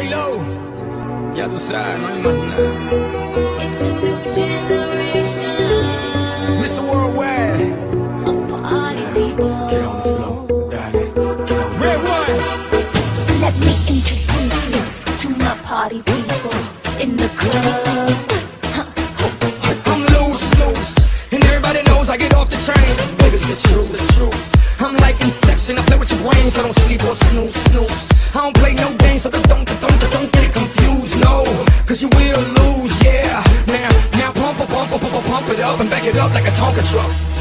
J-Lo, ya tú sabes, no hay más nada. It's a new generation Mr. Worldwide, of party people. get on the floor, dale, get on. Red one. Let me introduce you to my party people in the club. I'm loose, and everybody knows I get off the train. Baby's the truth, the truth. I'm like Inception, I play with your brains, I don't sleep or snooze. I don't play no games, so don't get it confused, no. Cause you will lose, yeah. Now pump it up and back it up like a Tonka truck.